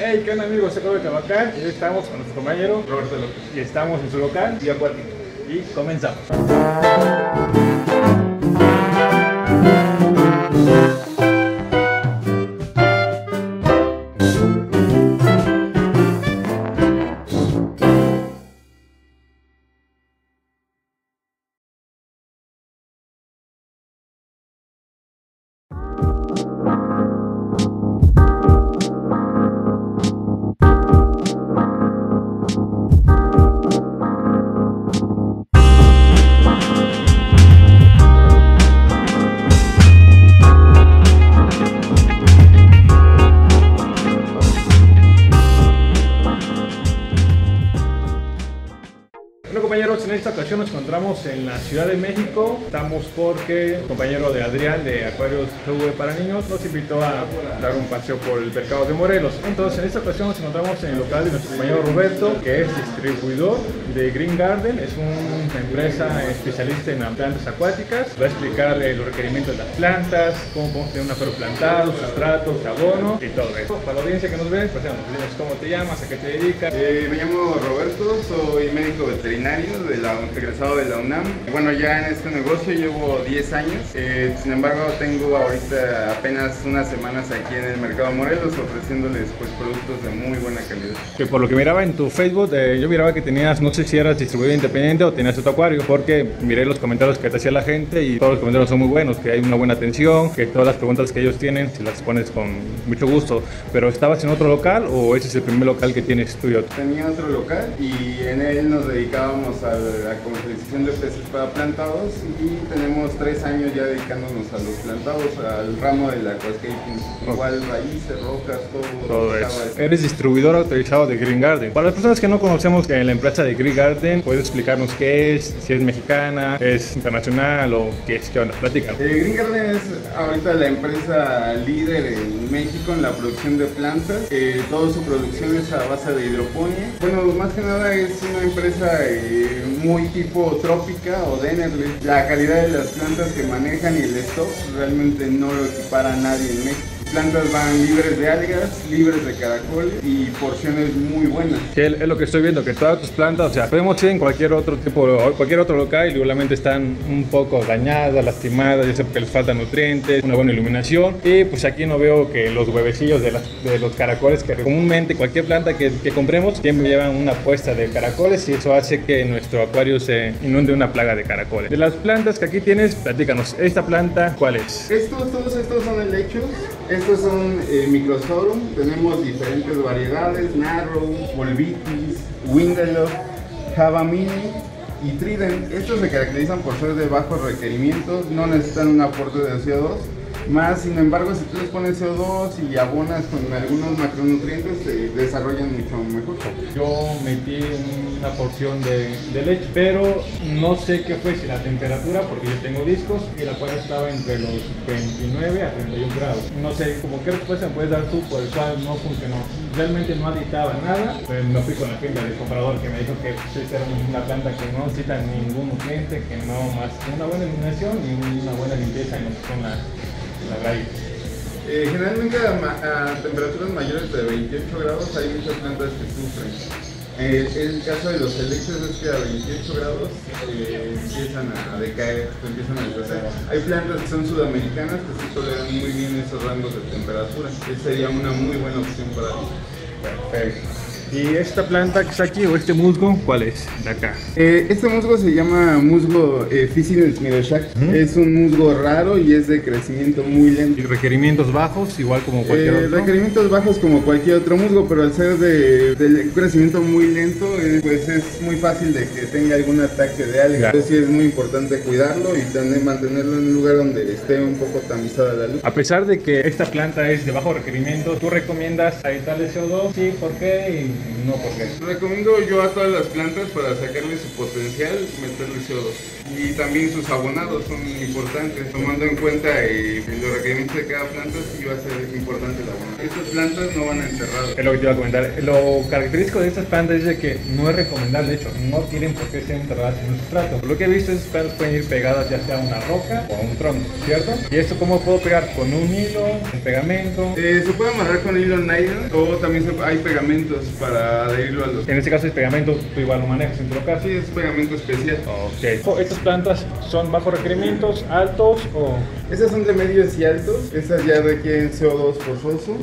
Hey, ¿qué onda amigos? Soy Robert Tabacán y hoy estamos con nuestro compañero Roberto López y estamos en su local Vía Acuática y comenzamos. Bueno compañeros, en esta ocasión nos encontramos en la Ciudad de México. Estamos porque el compañero de Adrián de Acuarios GV para Niños nos invitó a dar un paseo por el mercado de Morelos. Entonces en esta ocasión nos encontramos en el local de nuestro compañero Roberto, que es distribuidor de Green Garden. Es una empresa especialista en plantas acuáticas. Va a explicar los requerimientos de las plantas, cómo podemos tener un acuario plantado, sustratos, abono y todo eso. Para la audiencia que nos ve, pues dinos cómo te llamas, a qué te dedicas. Me llamo Roberto, soy médico veterinario egresado de la UNAM. Bueno, ya en este negocio llevo 10 años, sin embargo tengo ahorita apenas unas semanas aquí en el mercado Morelos ofreciéndoles pues productos de muy buena calidad. Que por lo que miraba en tu Facebook, yo miraba que tenías, no sé si eras distribuidor independiente o tenías tu acuario, porque miré los comentarios que te hacía la gente y todos los comentarios son muy buenos, que hay una buena atención, que todas las preguntas que ellos tienen se las pones con mucho gusto. Pero ¿estabas en otro local o ese es el primer local que tienes tuyo? Tenía otro local y en él nos dedicábamos a la comercialización de peces para plantados y tenemos 3 años ya dedicándonos a los plantados, al ramo del aquascaping, igual raíces, rocas, todo eso. Eres distribuidor autorizado de Green Garden. Para las personas que no conocemos la empresa de Green Garden, ¿puedes explicarnos qué es? Si es mexicana, es internacional o qué es, qué onda, platícanos. Green Garden es ahorita la empresa líder en México en la producción de plantas. Toda su producción es a base de hidroponía. Bueno, más que nada es una empresa muy tipo trópica o Dennerle. La calidad de las plantas que manejan y el stock realmente no lo equipara nadie en México. Plantas van libres de algas, libres de caracoles y porciones muy buenas. Que es lo que estoy viendo, que todas tus plantas, o sea, podemos ir en cualquier otro local y igualmente están un poco dañadas, lastimadas, ya sea porque les faltan nutrientes, una buena iluminación. Y pues aquí no veo que los huevecillos de los caracoles, que comúnmente cualquier planta que compremos siempre llevan una puesta de caracoles y eso hace que nuestro acuario se inunde de una plaga de caracoles. De las plantas que aquí tienes, platícanos, ¿esta planta cuál es? Todos estos son helechos. Estos son Microsorum, tenemos diferentes variedades, Narrow, Volvitis, Windelow, Java Mini y Trident. Estos se caracterizan por ser de bajos requerimientos, no necesitan un aporte de CO2, más sin embargo si tú les pones CO2 y abonas con algunos macronutrientes se desarrollan mucho mejor. Yo metí una porción de leche, pero no sé qué fue, si la temperatura, porque yo tengo discos y la cual estaba entre los 29 a 31 grados. No sé, como qué respuesta me puedes dar tú por el cual no funcionó. Realmente no aditaba nada, pero me fui con la finta del comprador que me dijo que esta era una planta que no necesita ningún nutriente, que no más una buena iluminación y una buena limpieza en lo que son las raíces. Generalmente a temperaturas mayores de 28 grados hay muchas plantas que sufren. El caso de los helechos es que a 28 grados empiezan a decaer, empiezan a deshacer. Hay plantas que son sudamericanas que sí toleran muy bien esos rangos de temperatura. Esa sería una muy buena opción para ti. Perfecto. ¿Y esta planta que está aquí o este musgo, cuál es? De acá. Este musgo se llama musgo Ficcinus miroshak. Es un musgo raro y es de crecimiento muy lento. ¿Y requerimientos bajos, igual como cualquier otro? Requerimientos bajos como cualquier otro musgo, pero al ser de crecimiento muy lento, pues es muy fácil de que tenga algún ataque de alga. Entonces sí es muy importante cuidarlo y mantenerlo en un lugar donde esté un poco tamizada la luz. A pesar de que esta planta es de bajo requerimiento, ¿tú recomiendas aditarle CO2? Sí, ¿por qué? no, ¿por qué? Recomiendo yo a todas las plantas para sacarle su potencial, meterle CO2. Y también sus abonados son importantes, tomando en cuenta los requerimientos de cada planta, sí va a ser importante el abonado. Estas plantas no van a enterrar. Es lo que te iba a comentar. Lo característico de estas plantas es de que no es recomendable, de hecho, no tienen por qué ser enterradas en un sustrato. Por lo que he visto, esas plantas pueden ir pegadas ya sea a una roca o a un tronco, ¿cierto? ¿Y esto cómo puedo pegar? ¿Con un hilo, un pegamento? Se puede amarrar con hilo nylon o también hay pegamentos para adherirlo a los... En este caso es pegamento, tú igual lo manejas en tu local. Sí, es pegamento especial. Ok. ¿Estas plantas son bajo requerimientos, altos o...? Estas son de medios y altos. Estas ya requieren CO2 forzoso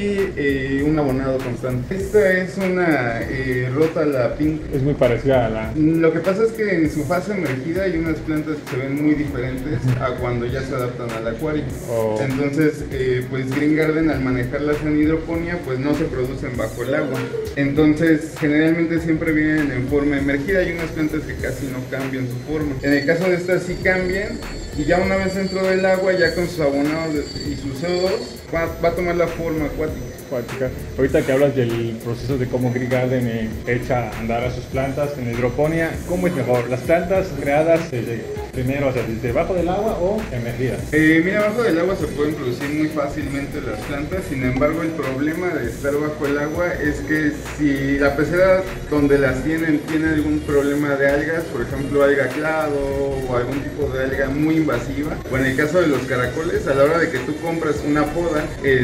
y un abonado constante. Esta es una Rotala Pink. Es muy parecida a la... Lo que pasa es que en su fase emergida hay unas plantas que se ven muy diferentes a cuando ya se adaptan al acuario. Entonces, pues Green Garden al manejarlas en hidroponía, pues no se producen bajo el agua. Entonces, generalmente siempre vienen en forma emergida. Hay unas plantas que casi no cambian su forma. En el caso de estas sí cambian. Y ya una vez dentro del agua, ya con sus abonados y su CO2, va a tomar la forma acuática. Ahorita que hablas del proceso de cómo Green Garden echa a andar a sus plantas en hidroponía, ¿cómo es mejor? ¿Las plantas creadas primero, o sea, desde debajo del agua o emergidas? Mira, bajo del agua se pueden producir muy fácilmente las plantas, sin embargo el problema de estar bajo el agua es que si la pecera donde las tiene algún problema de algas, por ejemplo alga clado o algún tipo de alga muy invasiva, o en el caso de los caracoles, a la hora de que tú compras una poda,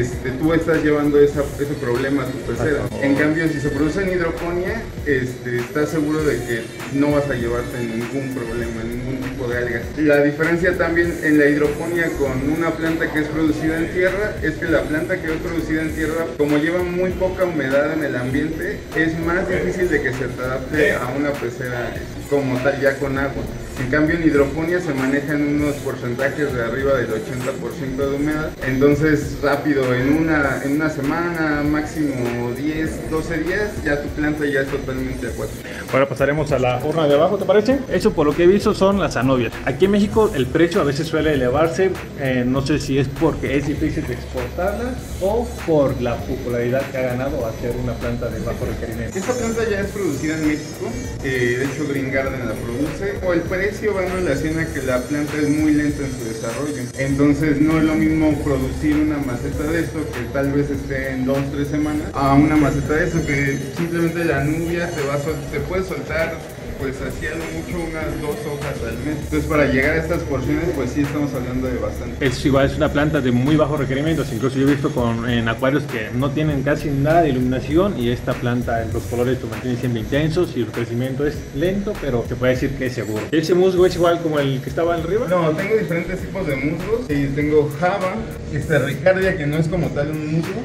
tú estás llevando ese problema a tu pecera. En cambio, si se produce en hidroponía, estás seguro de que no vas a llevarte ningún problema, ningún tipo de alga. La diferencia también en la hidroponía con una planta que es producida en tierra es que la planta que es producida en tierra, como lleva muy poca humedad en el ambiente, es más difícil de que se te adapte a una pecera como tal ya con agua. En cambio, en hidroponía se manejan unos porcentajes de arriba del 80% de humedad. Entonces, rápido, en una semana, máximo 10, 12 días, ya tu planta ya es totalmente acuática. Ahora pasaremos a la horna de abajo, ¿te parece? Eso, por lo que he visto, son las zanobias. Aquí en México el precio a veces suele elevarse. No sé si es porque es difícil de exportarla o por la popularidad que ha ganado hacer una planta de bajo requerimiento. Esta planta ya es producida en México. De hecho, Green Garden la produce. O el precio va en relación a que la planta es muy lenta en su desarrollo. Entonces no es lo mismo producir una maceta de esto que tal vez esté en 2-3 semanas a una maceta de esto que simplemente la nubia te puede soltar pues hacía mucho unas 2 hojas al mes. Entonces para llegar a estas porciones pues sí estamos hablando de bastante. Es igual, es una planta de muy bajos requerimientos, incluso yo he visto en acuarios que no tienen casi nada de iluminación y esta planta los colores lo mantienen siempre intensos y el crecimiento es lento, pero se puede decir que es seguro. ¿Ese musgo es igual como el que estaba arriba? No, tengo diferentes tipos de musgos. Tengo Java, Ricardia, que no es como tal un musgo.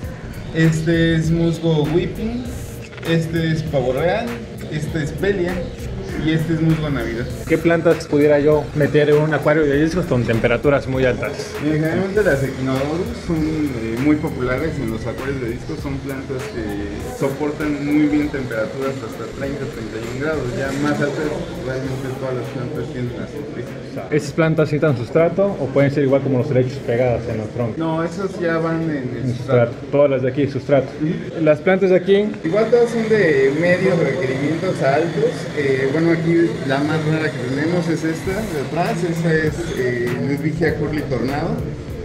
Este es musgo Whipping, este es pavo real, este es Pelia y este es musgo Navidad. ¿Qué plantas pudiera yo meter en un acuario de discos con temperaturas muy altas? Generalmente las Echinodorus son muy populares en los acuarios de discos, son plantas que soportan muy bien temperaturas hasta 30-31 grados, ya más altas realmente todas las plantas tienden a sufrir. ¿Esas plantas necesitan sustrato o pueden ser igual como los helechos pegadas en los troncos? No, esas ya van en el sustrato. Todas las de aquí, sustrato. Las plantas de aquí... Igual todas son de medios requerimientos a altos. Bueno, aquí la más rara que tenemos es esta de atrás. Esta es Ludwigia Curly Tornado.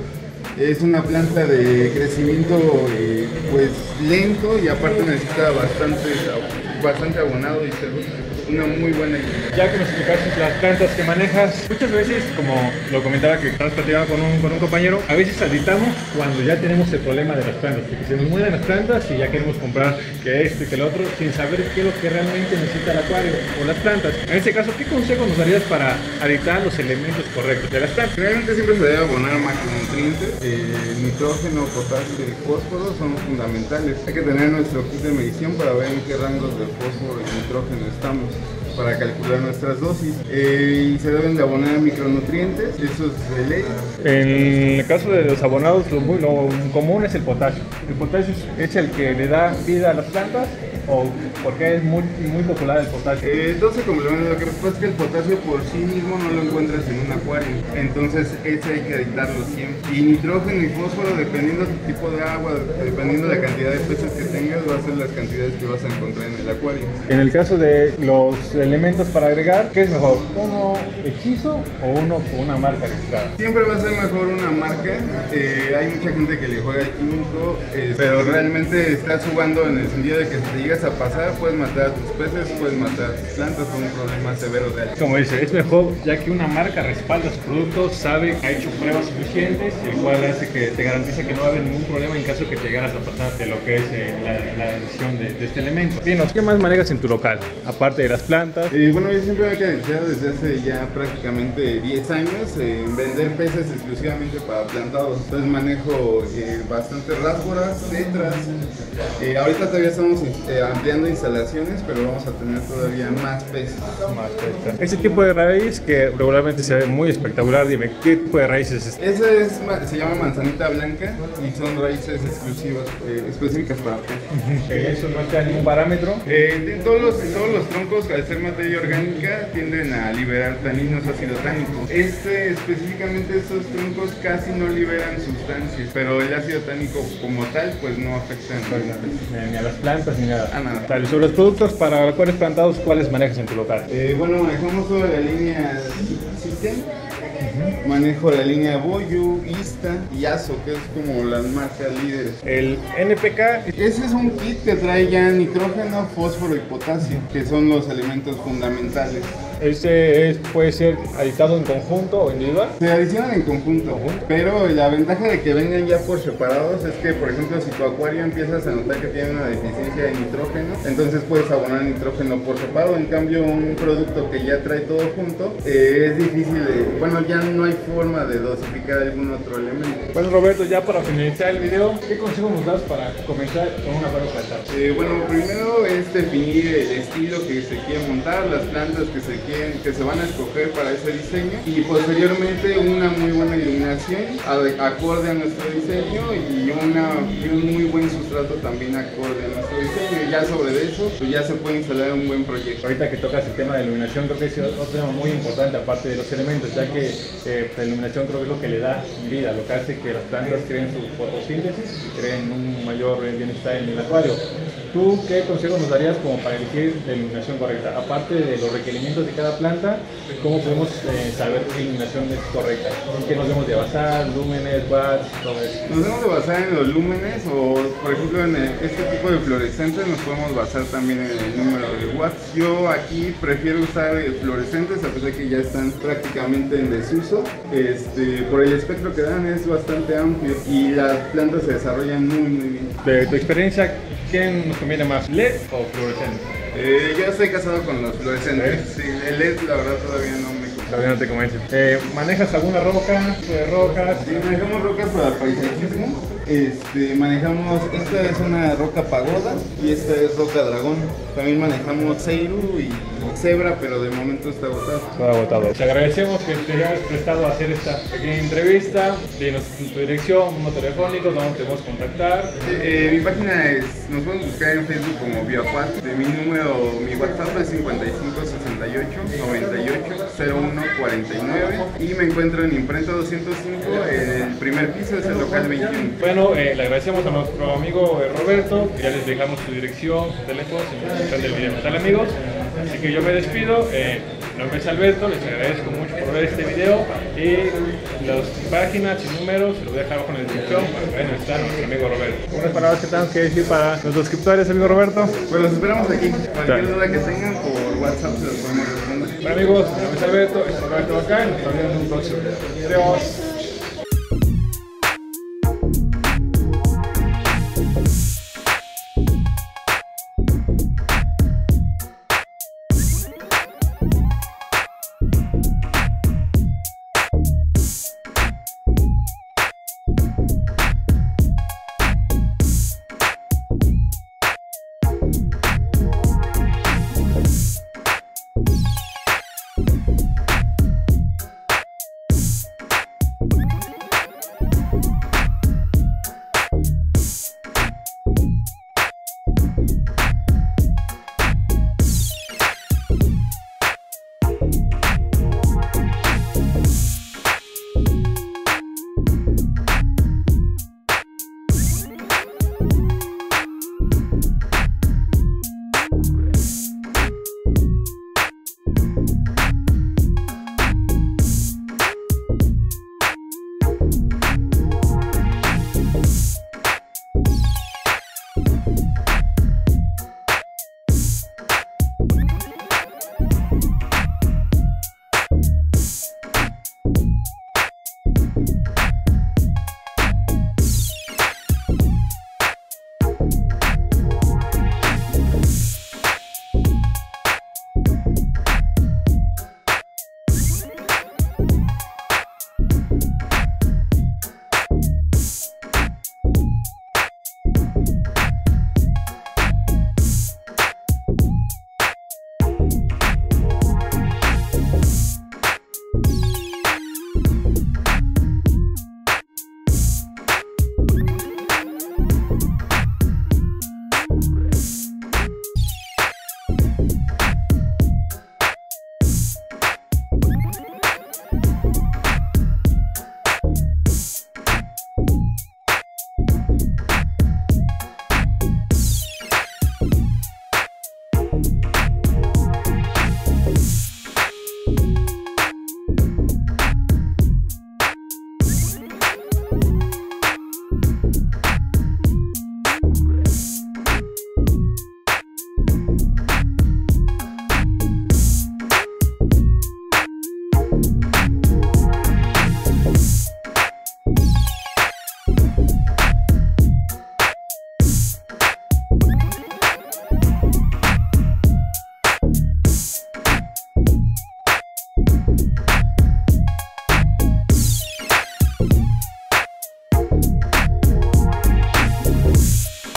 Es una planta de crecimiento pues lento y aparte necesita bastante abonado y una muy buena idea. Ya que nos explicaste las plantas que manejas, muchas veces, como lo comentaba que estabas platicando con un compañero, a veces saltamos cuando ya tenemos el problema de las plantas, que se nos mueren las plantas y ya queremos comprar que esto y que el otro, sin saber qué es lo que realmente necesita el acuario o las plantas. En este caso, ¿qué consejo nos darías para aditar los elementos correctos de las plantas? Realmente siempre se debe abonar macronutrientes, nitrógeno, potasio y fósforo son fundamentales. Hay que tener nuestro kit de medición para ver en qué rangos de fósforo y nitrógeno estamos. para calcular nuestras dosis. Y se deben de abonar micronutrientes, eso es de ley. En el caso de los abonados, lo común es el potasio. ¿El potasio es el que le da vida a las plantas o porque es muy popular el potasio? Todo se complementa. Lo que pasa es que el potasio por sí mismo no lo encuentras en un acuario, entonces ese hay que editarlo siempre. Y nitrógeno y fósforo, dependiendo del tipo de agua, dependiendo de la cantidad de peces que tengas, va a ser las cantidades que vas a encontrar en el acuario. En el caso de los elementos para agregar, ¿qué es mejor? ¿Uno hechizo o uno con una marca registrada? Siempre va a ser mejor una marca. Hay mucha gente que le juega el químico, pero realmente estás jugando en el sentido de que si te llegas a pasar, puedes matar a tus peces, puedes matar a tus plantas con un problema severo de algo. Como dice, es mejor ya que una marca respalda su producto, sabe que ha hecho pruebas suficientes, el cual hace que te garantiza que no va a haber ningún problema en caso que te llegaras a pasar de lo que es la adición de este elemento. Dinos, ¿qué más manejas en tu local? Aparte de las plantas. Bueno, yo siempre me he caracterizado desde hace ya prácticamente 10 años en vender peces exclusivamente para plantados. Entonces manejo bastantes rásboras, tetras. Ahorita todavía estamos ampliando instalaciones, pero vamos a tener todavía más peces. Ese tipo de raíz que regularmente se ve muy espectacular, dime, ¿qué tipo de raíz es este? Esa se llama manzanita blanca y son raíces exclusivas, específicas para peces. ¿Eso no está en ningún parámetro? Todos los troncos, al ser materia orgánica, tienden a liberar taninos, ácido tánico. Específicamente estos troncos casi no liberan sustancias, pero el ácido tánico como tal, pues no afecta ni a las plantas ni nada. Nada. Vale, sobre los productos para acuarios plantados, ¿cuáles manejas en tu local? Bueno, manejamos toda la línea System. Manejo la línea Boyu, Ista y Aso, que es como las marcas líderes. El NPK. Ese es un kit que trae ya nitrógeno, fósforo y potasio, que son los elementos fundamentales. Puede ser aditado en conjunto o individual. Se adicionan en conjunto, pero la ventaja de que vengan ya por separados es que, por ejemplo, si tu acuario empiezas a notar que tiene una deficiencia de nitrógeno, entonces puedes abonar nitrógeno por separado. En cambio, un producto que ya trae todo junto, es difícil ya no hay forma de dosificar algún otro elemento. Bueno, Roberto, ya para finalizar el video, ¿qué consejo nos das para comenzar con un acuario plantado? Primero es definir el estilo que se quiere montar, las plantas que se van a escoger para ese diseño, y posteriormente una muy buena iluminación acorde a nuestro diseño y un muy buen sustrato también acorde a nuestro diseño. Y ya sobre eso, pues ya se puede instalar un buen proyecto. Ahorita que tocas el tema de iluminación, creo que es otro tema muy importante aparte de los elementos, ya que la iluminación creo que es lo que le da vida, lo que hace que las plantas creen su fotosíntesis y creen un mayor bienestar en el acuario. ¿Tú qué consejo nos darías como para elegir la iluminación correcta? Aparte de los requerimientos de cada planta, ¿cómo podemos saber qué iluminación es correcta? ¿En qué nos debemos de basar? ¿Lúmenes, watts, todo eso? Nos debemos de basar en los lúmenes o, por ejemplo, en este tipo de fluorescentes nos podemos basar también en el número de watts. Yo aquí prefiero usar fluorescentes a pesar de que ya están prácticamente en desuso. Por el espectro que dan es bastante amplio y las plantas se desarrollan muy bien. De tu experiencia, ¿quién nos conviene más, LED o fluorescente? Yo estoy casado con los fluorescentes. Sí, el LED la verdad todavía no me convence. Todavía no te convence. ¿Manejas alguna roca? ¿De rocas? Sí, manejamos rocas para paisajismo. Manejamos, esta es una roca pagoda y esta es roca dragón. También manejamos Seiru y Zebra, pero de momento está agotado. Está agotado. Te agradecemos que te hayas prestado a hacer esta pequeña entrevista. Dinos tu dirección, número telefónico, donde te podemos contactar. Mi página nos pueden buscar en Facebook como Bioacuat. Mi WhatsApp es 5568 98 01 49 y me encuentro en Imprenta 205, en el primer piso, es el local 21. Bueno, le agradecemos a nuestro amigo Roberto, ya les dejamos su dirección, su teléfono, en la descripción del video. ¿Qué tal, amigos? Así que yo me despido, mi nombre es Alberto, les agradezco mucho por ver este video y las páginas y números se los voy a dejar abajo en la descripción para que vean está nuestro amigo Roberto. Unas palabras que tengo que decir para los suscriptores, amigo Roberto. Pues los esperamos aquí, cualquier duda que tengan por WhatsApp se los podemos responder. Bueno, amigos, mi nombre es Alberto, esto es Roberto acá y nos vemos en un próximo video. Adiós.